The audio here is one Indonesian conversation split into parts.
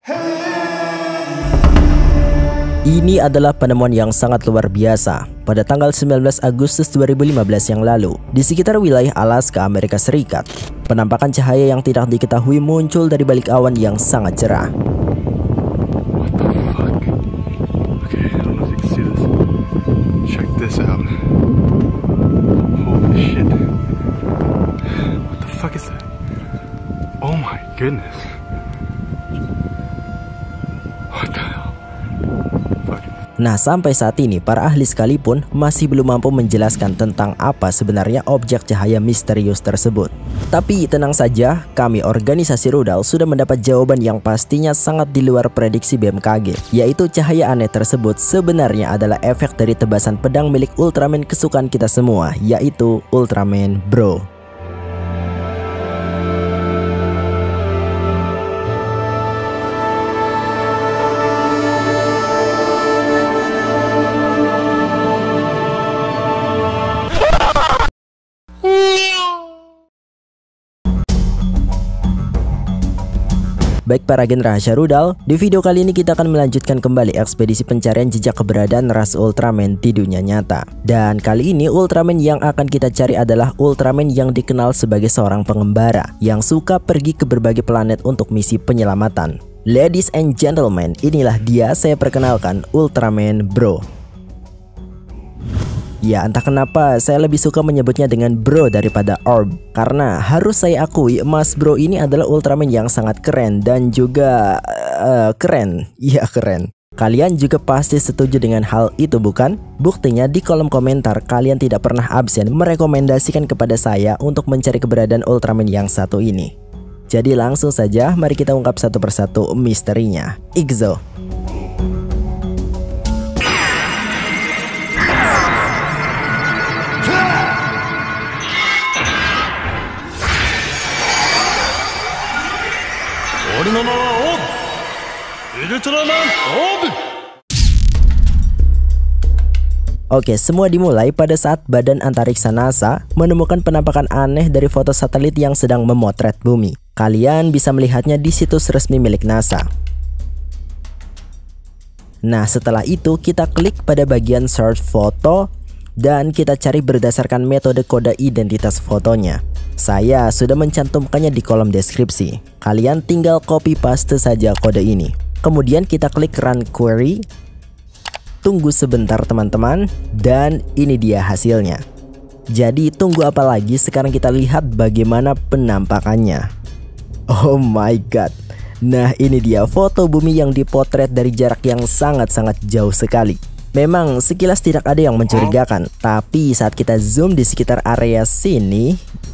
Ini adalah penemuan yang sangat luar biasa pada tanggal 19 Agustus 2015 yang lalu di sekitar wilayah Alaska, Amerika Serikat. Penampakan cahaya yang tidak diketahui muncul dari balik awan yang sangat cerah. What the fuck? Okay, I don't know if you can see this. Check this out. Holy shit. What the fuck is that? Oh my goodness. What the hell? Nah, sampai saat ini para ahli sekalipun masih belum mampu menjelaskan tentang apa sebenarnya objek cahaya misterius tersebut. Tapi tenang saja, kami organisasi rudal sudah mendapat jawaban yang pastinya sangat di luar prediksi BMKG, yaitu cahaya aneh tersebut sebenarnya adalah efek dari tebasan pedang milik Ultraman kesukaan kita semua, yaitu Ultraman Bro. Baik para agen rahasia rudal, di video kali ini kita akan melanjutkan kembali ekspedisi pencarian jejak keberadaan ras Ultraman di dunia nyata. Dan kali ini Ultraman yang akan kita cari adalah Ultraman yang dikenal sebagai seorang pengembara yang suka pergi ke berbagai planet untuk misi penyelamatan. Ladies and gentlemen, inilah dia, saya perkenalkan Ultraman Bro. Ya, entah kenapa saya lebih suka menyebutnya dengan Bro daripada Orb, karena harus saya akui Mas Bro ini adalah Ultraman yang sangat keren dan juga keren. Iya, keren. Kalian juga pasti setuju dengan hal itu, bukan? Buktinya di kolom komentar kalian tidak pernah absen merekomendasikan kepada saya untuk mencari keberadaan Ultraman yang satu ini. Jadi langsung saja mari kita ungkap satu persatu misterinya. Igzo. Oke, semua dimulai pada saat Badan Antariksa NASA menemukan penampakan aneh dari foto satelit yang sedang memotret bumi. Kalian bisa melihatnya di situs resmi milik NASA. Nah, setelah itu kita klik pada bagian search foto dan kita cari berdasarkan metode kode identitas fotonya. Saya sudah mencantumkannya di kolom deskripsi. Kalian tinggal copy paste saja kode ini. Kemudian kita klik run query. Tunggu sebentar teman-teman, dan ini dia hasilnya. Jadi tunggu apa lagi, sekarang kita lihat bagaimana penampakannya. Oh my god. Nah, ini dia foto bumi yang dipotret dari jarak yang sangat-sangat jauh sekali. Memang sekilas tidak ada yang mencurigakan, tapi saat kita zoom di sekitar area sini,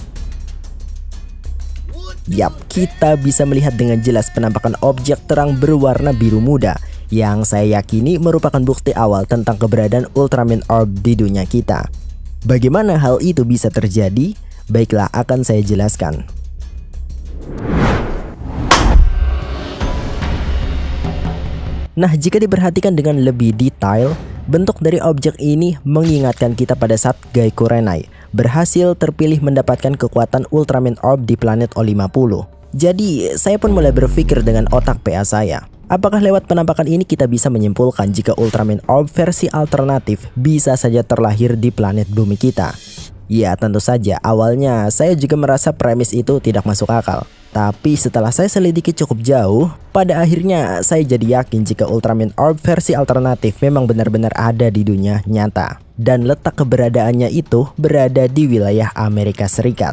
yap, kita bisa melihat dengan jelas penampakan objek terang berwarna biru muda yang saya yakini merupakan bukti awal tentang keberadaan Ultraman Orb di dunia kita. Bagaimana hal itu bisa terjadi? Baiklah, akan saya jelaskan. Nah, jika diperhatikan dengan lebih detail, bentuk dari objek ini mengingatkan kita pada saat Gaiku Renai berhasil terpilih mendapatkan kekuatan Ultraman Orb di planet O50. Jadi, saya pun mulai berpikir dengan otak PA saya. Apakah lewat penampakan ini kita bisa menyimpulkan jika Ultraman Orb versi alternatif bisa saja terlahir di planet bumi kita? Ya, tentu saja awalnya saya juga merasa premis itu tidak masuk akal. Tapi setelah saya selidiki cukup jauh, pada akhirnya saya jadi yakin jika Ultraman Orb versi alternatif memang benar-benar ada di dunia nyata. Dan letak keberadaannya itu berada di wilayah Amerika Serikat.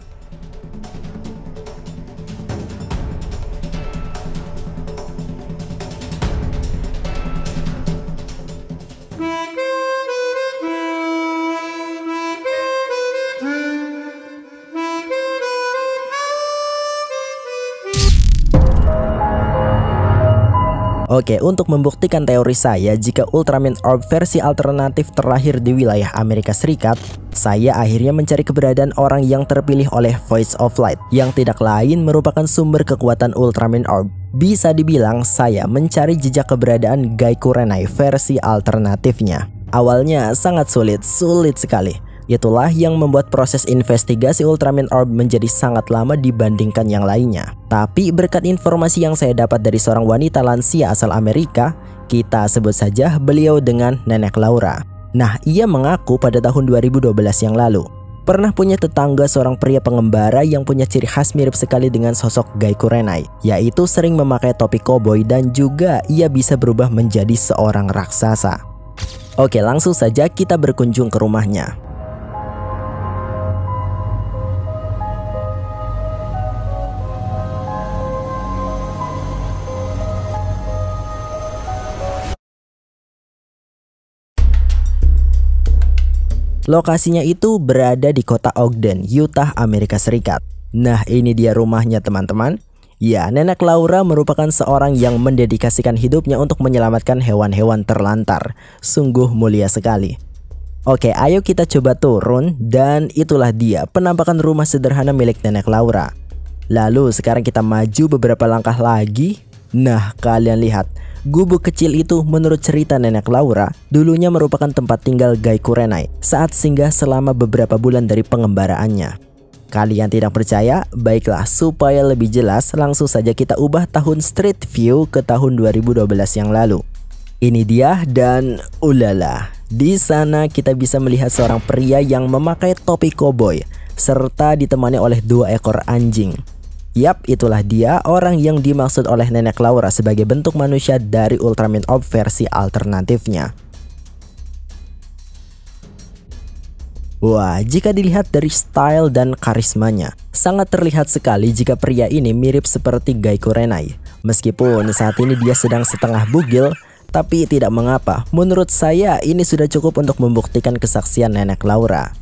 Oke, untuk membuktikan teori saya jika Ultraman Orb versi alternatif terlahir di wilayah Amerika Serikat, saya akhirnya mencari keberadaan orang yang terpilih oleh Voice of Light, yang tidak lain merupakan sumber kekuatan Ultraman Orb. Bisa dibilang saya mencari jejak keberadaan Gaiku Renai versi alternatifnya. Awalnya sangat sulit sekali. Itulah yang membuat proses investigasi Ultraman Orb menjadi sangat lama dibandingkan yang lainnya. Tapi berkat informasi yang saya dapat dari seorang wanita lansia asal Amerika, kita sebut saja beliau dengan Nenek Laura. Nah, ia mengaku pada tahun 2012 yang lalu pernah punya tetangga seorang pria pengembara yang punya ciri khas mirip sekali dengan sosok Gai Kurenai, yaitu sering memakai topi koboi dan juga ia bisa berubah menjadi seorang raksasa. Oke, langsung saja kita berkunjung ke rumahnya. Lokasinya itu berada di kota Ogden, Utah, Amerika Serikat. Nah, ini dia rumahnya teman-teman. Ya, Nenek Laura merupakan seorang yang mendedikasikan hidupnya untuk menyelamatkan hewan-hewan terlantar. Sungguh mulia sekali. Oke, ayo kita coba turun dan itulah dia penampakan rumah sederhana milik Nenek Laura. Lalu sekarang kita maju beberapa langkah lagi. Nah, kalian lihat. Gubuk kecil itu menurut cerita Nenek Laura dulunya merupakan tempat tinggal Gai Kurenai saat singgah selama beberapa bulan dari pengembaraannya. Kalian tidak percaya? Baiklah, supaya lebih jelas langsung saja kita ubah tahun Street View ke tahun 2012 yang lalu. Ini dia dan ulala, di sana kita bisa melihat seorang pria yang memakai topi koboi serta ditemani oleh 2 ekor anjing. Yap, itulah dia orang yang dimaksud oleh Nenek Laura sebagai bentuk manusia dari Ultraman Orb versi alternatifnya. Wah, jika dilihat dari style dan karismanya, sangat terlihat sekali jika pria ini mirip seperti Gai Kurenai. Meskipun saat ini dia sedang setengah bugil, tapi tidak mengapa. Menurut saya ini sudah cukup untuk membuktikan kesaksian Nenek Laura.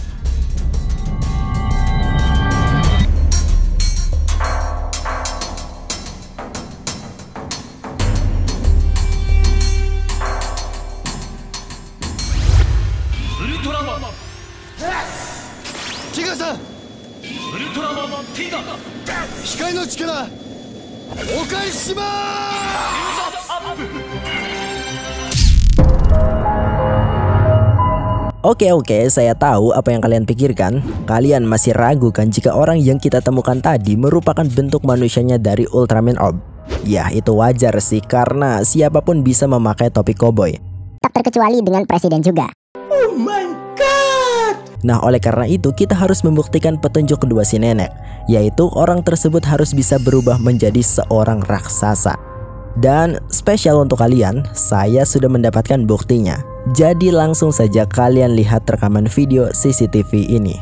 Oke, saya tahu apa yang kalian pikirkan. Kalian masih ragu kan jika orang yang kita temukan tadi merupakan bentuk manusianya dari Ultraman Orb? Ya, itu wajar sih karena siapapun bisa memakai topi koboi. Tak terkecuali dengan presiden juga. Oh my god! Nah, oleh karena itu kita harus membuktikan petunjuk kedua si nenek, yaitu orang tersebut harus bisa berubah menjadi seorang raksasa. Dan spesial untuk kalian, saya sudah mendapatkan buktinya. Jadi langsung saja kalian lihat rekaman video CCTV ini.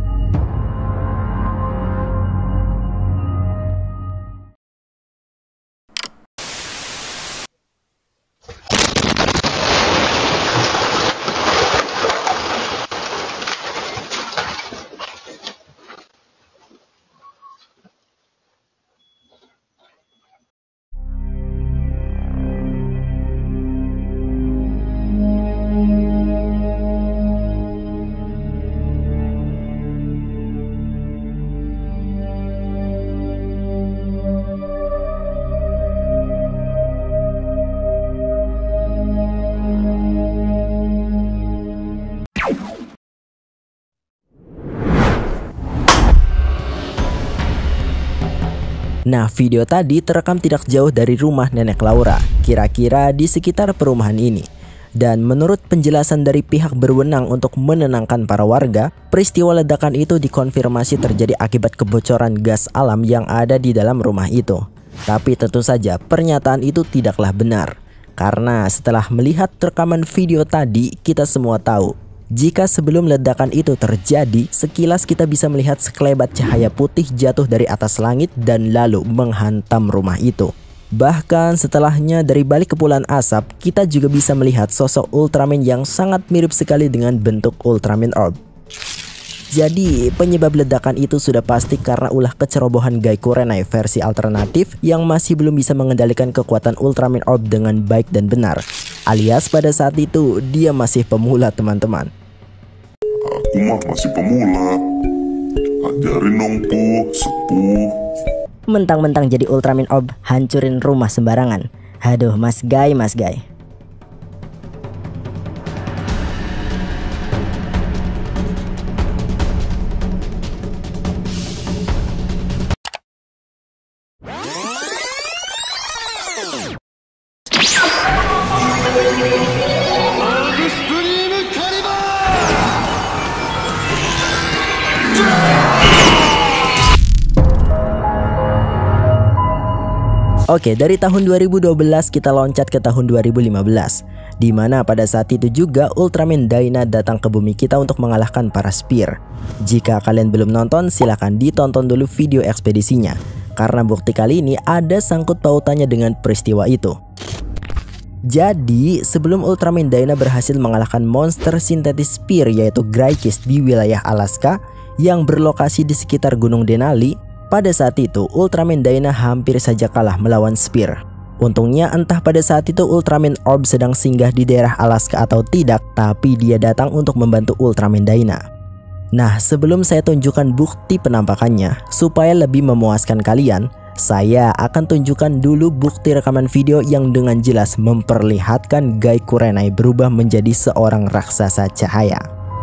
Nah, video tadi terekam tidak jauh dari rumah Nenek Laura, kira-kira di sekitar perumahan ini. Dan menurut penjelasan dari pihak berwenang untuk menenangkan para warga, peristiwa ledakan itu dikonfirmasi terjadi akibat kebocoran gas alam yang ada di dalam rumah itu. Tapi tentu saja pernyataan itu tidaklah benar. Karena setelah melihat rekaman video tadi, kita semua tahu jika sebelum ledakan itu terjadi, sekilas kita bisa melihat sekelebat cahaya putih jatuh dari atas langit dan lalu menghantam rumah itu. Bahkan setelahnya dari balik kepulan asap, kita juga bisa melihat sosok Ultraman yang sangat mirip sekali dengan bentuk Ultraman Orb. Jadi penyebab ledakan itu sudah pasti karena ulah kecerobohan Gai Kurenai versi alternatif yang masih belum bisa mengendalikan kekuatan Ultraman Orb dengan baik dan benar. Alias pada saat itu dia masih pemula, teman-teman. Aku mah masih pemula. Ajarin dong po, sepuh. Mentang-mentang jadi Ultraman Orb hancurin rumah sembarangan. Aduh, Mas Gai. Oke, dari tahun 2012 kita loncat ke tahun 2015, di mana pada saat itu juga Ultraman Dyna datang ke bumi kita untuk mengalahkan para Spear. Jika kalian belum nonton, silahkan ditonton dulu video ekspedisinya, karena bukti kali ini ada sangkut pautannya dengan peristiwa itu. Jadi, sebelum Ultraman Dyna berhasil mengalahkan monster sintetis Spear yaitu Graykist di wilayah Alaska yang berlokasi di sekitar Gunung Denali, pada saat itu Ultraman Dyna hampir saja kalah melawan Spear. Untungnya entah pada saat itu Ultraman Orb sedang singgah di daerah Alaska atau tidak, tapi dia datang untuk membantu Ultraman Dyna. Nah, sebelum saya tunjukkan bukti penampakannya, supaya lebih memuaskan kalian, saya akan tunjukkan dulu bukti rekaman video yang dengan jelas memperlihatkan Gaikurenai berubah menjadi seorang raksasa cahaya.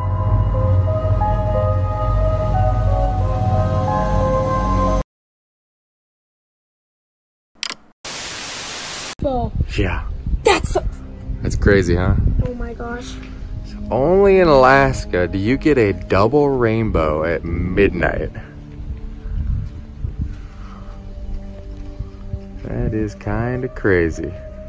Yeah. That's crazy, huh? Oh my gosh. Only in Alaska do you get a double rainbow at midnight. That is kind of crazy.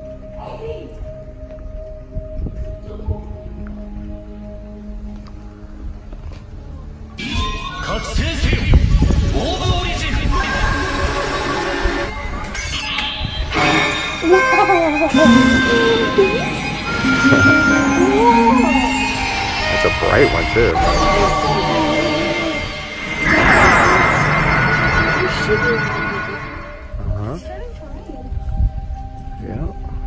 That's a bright one too. Yeah.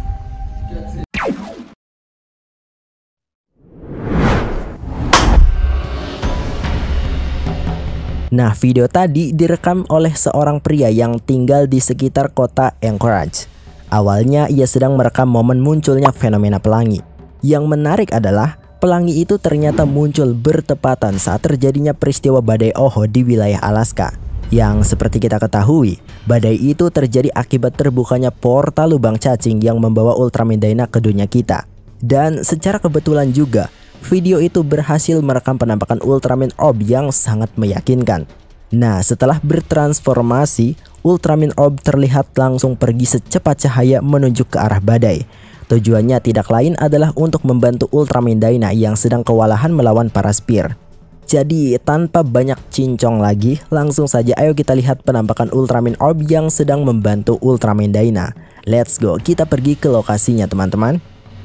Nah, video tadi direkam oleh seorang pria yang tinggal di sekitar kota Anchorage. Awalnya ia sedang merekam momen munculnya fenomena pelangi. Yang menarik adalah pelangi itu ternyata muncul bertepatan saat terjadinya peristiwa badai Oho di wilayah Alaska. Yang seperti kita ketahui, badai itu terjadi akibat terbukanya portal lubang cacing yang membawa Ultraman Dyna ke dunia kita. Dan secara kebetulan juga, video itu berhasil merekam penampakan Ultraman Orb yang sangat meyakinkan. Nah, setelah bertransformasi, Ultraman Orb terlihat langsung pergi secepat cahaya menuju ke arah badai. Tujuannya tidak lain adalah untuk membantu Ultraman Dyna yang sedang kewalahan melawan para Spear. Jadi tanpa banyak cincong lagi, langsung saja ayo kita lihat penampakan Ultraman Orb yang sedang membantu Ultraman Dyna. Let's go, kita pergi ke lokasinya teman-teman.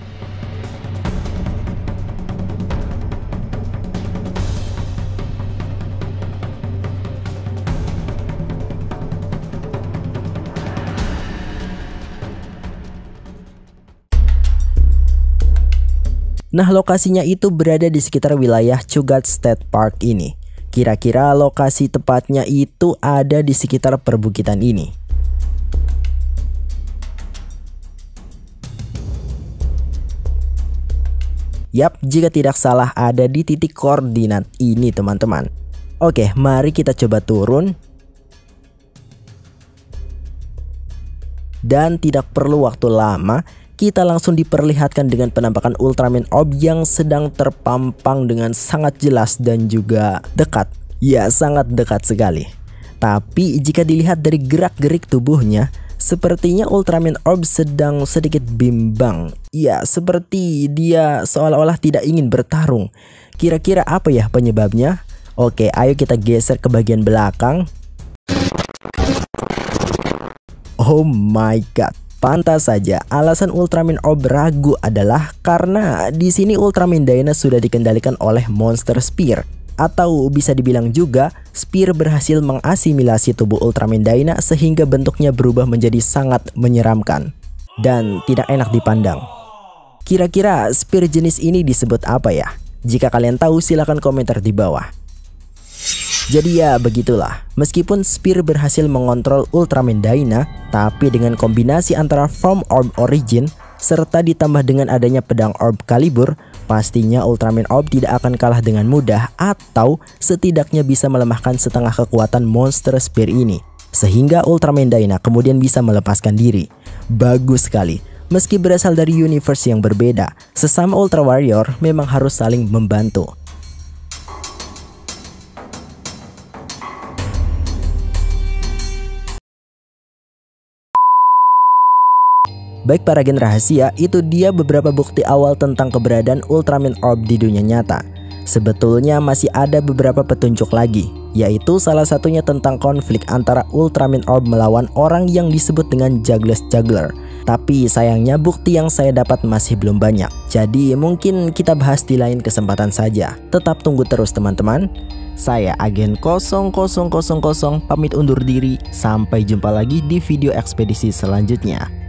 Nah, lokasinya itu berada di sekitar wilayah Chugach State Park ini. Kira-kira lokasi tepatnya itu ada di sekitar perbukitan ini. Yap, jika tidak salah ada di titik koordinat ini teman-teman. Oke, mari kita coba turun. Dan tidak perlu waktu lama, kita langsung diperlihatkan dengan penampakan Ultraman Orb yang sedang terpampang dengan sangat jelas dan juga dekat. Ya, sangat dekat sekali. Tapi jika dilihat dari gerak-gerik tubuhnya, sepertinya Ultraman Orb sedang sedikit bimbang. Ya, seperti dia seolah-olah tidak ingin bertarung. Kira-kira apa ya penyebabnya? Oke, ayo kita geser ke bagian belakang. Oh my god. Pantas saja, alasan Ultraman Orb ragu adalah karena di sini Ultraman Dyna sudah dikendalikan oleh monster Spear, atau bisa dibilang juga Spear berhasil mengasimilasi tubuh Ultraman Dyna sehingga bentuknya berubah menjadi sangat menyeramkan dan tidak enak dipandang. Kira-kira Spear jenis ini disebut apa ya? Jika kalian tahu silahkan komentar di bawah. Jadi ya begitulah, meskipun Spear berhasil mengontrol Ultraman Dyna, tapi dengan kombinasi antara Form Orb Origin serta ditambah dengan adanya pedang Orb Calibur, pastinya Ultraman Orb tidak akan kalah dengan mudah atau setidaknya bisa melemahkan setengah kekuatan monster Spear ini. Sehingga Ultraman Dyna kemudian bisa melepaskan diri. Bagus sekali. Meski berasal dari universe yang berbeda, sesama Ultra Warrior memang harus saling membantu. Baik para gen rahasia, itu dia beberapa bukti awal tentang keberadaan Ultraman Orb di dunia nyata. Sebetulnya masih ada beberapa petunjuk lagi, yaitu salah satunya tentang konflik antara Ultraman Orb melawan orang yang disebut dengan Jugless Juggler. Tapi sayangnya bukti yang saya dapat masih belum banyak. Jadi mungkin kita bahas di lain kesempatan saja. Tetap tunggu terus teman-teman. Saya Agen 0000 pamit undur diri. Sampai jumpa lagi di video ekspedisi selanjutnya.